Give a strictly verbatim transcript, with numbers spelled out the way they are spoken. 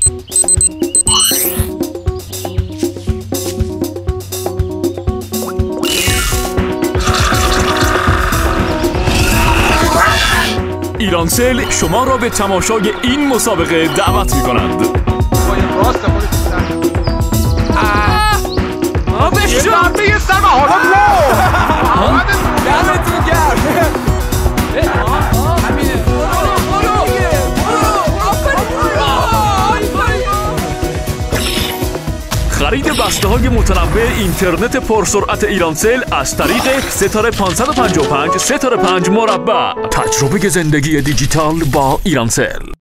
ایرانسل شما را به تماشای این مسابقه دعوت می‌کند. راست خودت آ بشو یه سر حالا لا دمتون گرم. همینه. خرید بسته‌های متنوع اینترنت پرسرعت ایرانسل از طریق ستاره پانصد و پنجاه و پنج ستاره پنج مربع. تجربه زندگی دیجیتال با ایرانسل.